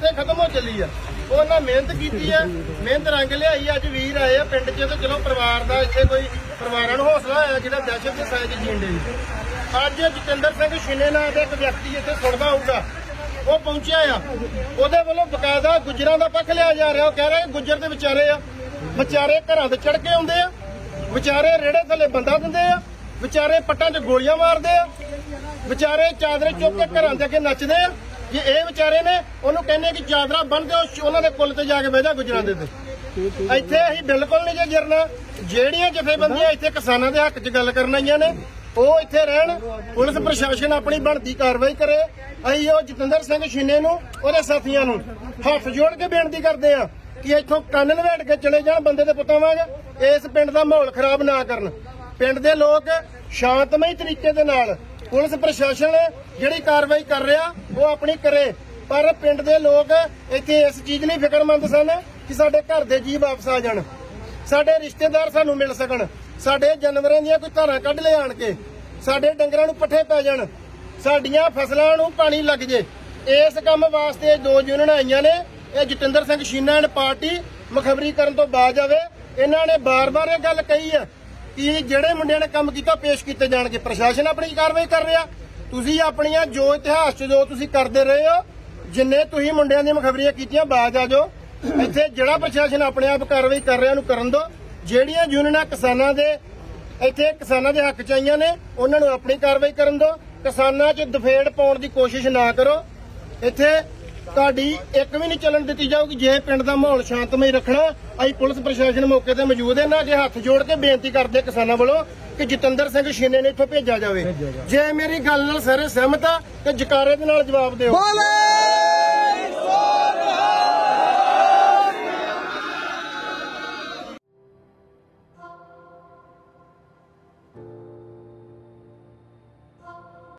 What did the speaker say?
ਉੱਥੇ ਖਤਮ ਹੋ ਚੱਲੀ ਆ। ਉਹਨਾਂ ਮਿਹਨਤ ਕੀਤੀ ਆ, ਮਿਹਨਤ ਰੰਗ ਲਿਆਈ। ਅੱਜ ਵੀਰ ਆਏ ਆ ਪਿੰਡ 'ਚ ਤੇ ਚਲੋ ਪਰਿਵਾਰ ਦਾ ਇੱਥੇ ਕੋਈ ਪਰਿਵਾਰਾਂ ਨੂੰ ਹੌਸਲਾ ਹੋਇਆ ਜਿਹੜਾ ਦਹਿਸ਼ਤ ਦੇ ਸਾਏ 'ਚ ਜੀਣ ਡੇ। ਅੱਜ ਜਤਿੰਦਰ ਸਿੰਘ ਛਿੰਨੇ ਨਾਂ ਦਾ ਇੱਕ ਵਿਅਕਤੀ ਇੱਥੇ ਸੁਣਦਾ ਹੋਊਗਾ, ਉਹ ਪਹੁੰਚਿਆ ਆ। ਉਹਦੇ ਵੱਲੋਂ ਬਕਾਇਦਾ ਗੁੱਜਰਾਂ ਦਾ ਪੱਖ ਲਿਆ ਜਾ ਰਿਹਾ। ਉਹ ਕਹਿ ਰਹੇ ਗੁੱਜਰ ਦੇ ਵਿਚਾਰੇ ਆ, ਵਿਚਾਰੇ ਘਰਾਂ ਤੇ ਚੜ ਕੇ ਆਉਂਦੇ ਆ, ਵਿਚਾਰੇ ਰੇੜੇ ਥੱਲੇ ਬੰਦਾ ਦਿੰਦੇ ਆ, ਵਿਚਾਰੇ ਪੱਟਾਂ 'ਚ ਗੋਲੀਆਂ ਮਾਰਦੇ ਆ, ਵਿਚਾਰੇ ਚਾਦਰੇ ਚੁੱਕ ਕੇ ਘਰਾਂ ਦੇ ਅੱਗੇ ਨੱਚਦੇ ਆ। ਜੇ ਇਹ ਵਿਚਾਰੇ ਨੇ ਉਹਨੂੰ ਕਹਿੰਦੇ ਕਿ ਚਾਦਰਾ ਬੰਨ੍ਹ ਦਿਓ, ਉਹਨਾਂ ਦੇ ਕੁੱਲ ਤੇ ਜਾ ਕੇ ਬਹਿ ਜਾ ਗੁੱਜਰਾਂ ਦੇ ਤੇ। ਇੱਥੇ ਅਸੀਂ ਬਿਲਕੁਲ ਨਹੀਂ ਜੇ ਗਿਰਨਾ। ਜਿਹੜੀਆਂ ਜਥੇਬੰਦੀਆਂ ਇੱਥੇ ਕਿਸਾਨਾਂ ਦੇ ਹੱਕ 'ਚ ਗੱਲ ਕਰਨ ਆਈਆਂ ਨੇ ਉਹ ਇੱਥੇ ਰਹਿਣ, ਪੁਲਿਸ ਪ੍ਰਸ਼ਾਸਨ ਆਪਣੀ ਬਣਦੀ ਕਾਰਵਾਈ ਕਰੇ। ਅਸੀਂ ਉਹ ਜਤਿੰਦਰ ਸਿੰਘ ਛਿੰਨੇ ਨੂੰ ਉਹਦੇ ਸਾਥੀਆਂ ਨੂੰ ਹੱਥ ਜੋੜ ਕੇ ਬੇਨਤੀ ਕਰਦੇ ਆ ਕਿ ਇੱਥੋਂ ਕੰਨ ਲਵੇਟ ਕੇ ਚਲੇ ਜਾਣ ਬੰਦੇ ਦੇ ਪੁੱਤਾਂ ਵਾਂਗ। ਇਸ ਪਿੰਡ ਦਾ ਮਾਹੌਲ ਖਰਾਬ ਨਾ ਕਰਨ। ਪਿੰਡ ਦੇ ਲੋਕ ਸ਼ਾਂਤਮਈ ਤਰੀਕੇ ਦੇ ਨਾਲ ਪੁਲਿਸ ਪ੍ਰਸ਼ਾਸਨ ਜਿਹੜੀ ਕਾਰਵਾਈ ਕਰ ਰਿਹਾ ਉਹ ਆਪਣੀ ਕਰੇ, ਪਰ ਪਿੰਡ ਦੇ ਲੋਕ ਇੱਥੇ ਇਸ ਚੀਜ਼ ਲਈ ਫਿਕਰਮੰਦ ਸਨ ਕਿ ਸਾਡੇ ਘਰ ਦੇ ਜੀਅ ਵਾਪਸ ਆ ਜਾਣ, ਸਾਡੇ ਰਿਸ਼ਤੇਦਾਰ ਸਾਨੂੰ ਮਿਲ ਸਕਣ, ਸਾਡੇ ਜਾਨਵਰਾਂ ਦੀਆਂ ਕੋਈ ਧਾਰਾਂ ਕੱਢ ਲੈ ਆਣ ਕੇ, ਸਾਡੇ ਡੰਗਰਾਂ ਨੂੰ ਪੱਠੇ ਪੈ ਜਾਣ, ਸਾਡੀਆਂ ਫਸਲਾਂ ਨੂੰ ਪਾਣੀ ਲੱਗ ਜੇ। ਇਸ ਕੰਮ ਵਾਸਤੇ ਦੋ ਯੂਨੀਅਨ ਆਈਆਂ ਨੇ। ਇਹ ਜਤਿੰਦਰ ਸਿੰਘ ਛਿੰਨਾ ਐਂਡ ਪਾਰਟੀ ਮੁਖਬਰੀ ਕਰਨ ਤੋਂ ਬਾਅਦ ਆਵੇ। ਇਹਨਾਂ ਨੇ ਬਾਰ-ਬਾਰ ਇਹ ਗੱਲ ਕਹੀ ਹੈ ਕਿ ਜਿਹੜੇ ਮੁੰਡਿਆਂ ਨੇ ਕੰਮ ਕੀਤਾ ਪੇਸ਼ ਕੀਤੇ ਜਾਣਗੇ। ਪ੍ਰਸ਼ਾਸਨ ਆਪਣੀ ਕਾਰਵਾਈ ਕਰ ਰਿਹਾ, ਤੁਸੀਂ ਆਪਣੀਆਂ ਜੋ ਇਤਿਹਾਸ 'ਚ ਜੋ ਤੁਸੀਂ ਕਰਦੇ ਰਹੇ ਹੋ, ਜਿੰਨੇ ਤੁਸੀਂ ਮੁੰਡਿਆਂ ਦੀਆਂ ਮੁਖਬਰੀਆਂ ਕੀਤੀਆਂ ਬਾਅਦ ਆ ਜਾਓ। ਇੱਥੇ ਜਿਹੜਾ ਪ੍ਰਸ਼ਾਸਨ ਆਪਣੇ ਆਪ ਕਾਰਵਾਈ ਕਰ ਰਿਹਾ ਉਹਨੂੰ ਕਰਨ ਦਿਓ। ਜਿਹੜੀਆਂ ਯੂਨੀਅਨਾਂ ਕਿਸਾਨਾਂ ਦੇ ਇੱਥੇ ਕਿਸਾਨਾਂ ਦੇ ਹੱਕ 'ਚ ਆਈਆਂ ਨੇ ਉਹਨਾਂ ਨੂੰ ਆਪਣੀ ਕਾਰਵਾਈ ਕਰਨ ਦਿਓ। ਕਿਸਾਨਾਂ 'ਚ ਦਫੇੜ ਪਾਉਣ ਦੀ ਕੋਸ਼ਿਸ਼ ਨਾ ਕਰੋ। ਇੱਥੇ ਤੁਹਾਡੀ ਇੱਕ ਵੀ ਨਹੀਂ ਚੱਲਣ ਦਿੱਤੀ ਜਾਊਗੀ। ਜੇ ਪਿੰਡ ਦਾ ਮਾਹੌਲ ਸ਼ਾਂਤਮਈ ਰੱਖਣਾ, ਅਸੀਂ ਪੁਲਿਸ ਪ੍ਰਸ਼ਾਸਨ ਮੌਕੇ ਤੇ ਮੌਜੂਦ ਹੈ। ਨਾ ਕਿ ਹੱਥ ਜੋੜ ਕੇ ਬੇਨਤੀ ਕਰਦੇ ਕਿਸਾਨਾਂ ਵੱਲੋਂ ਕਿ ਜਤਿੰਦਰ ਸਿੰਘ ਛਿੰਨੇ ਨੇ ਇੱਥੋਂ ਭੇਜਿਆ ਜਾਵੇ। ਜੇ ਮੇਰੀ ਗੱਲ ਨਾਲ ਸਾਰੇ ਸਹਿਮਤ ਆ ਤੇ ਜਕਾਰੇ ਦੇ ਨਾਲ ਜਵਾਬ ਦਿਓ।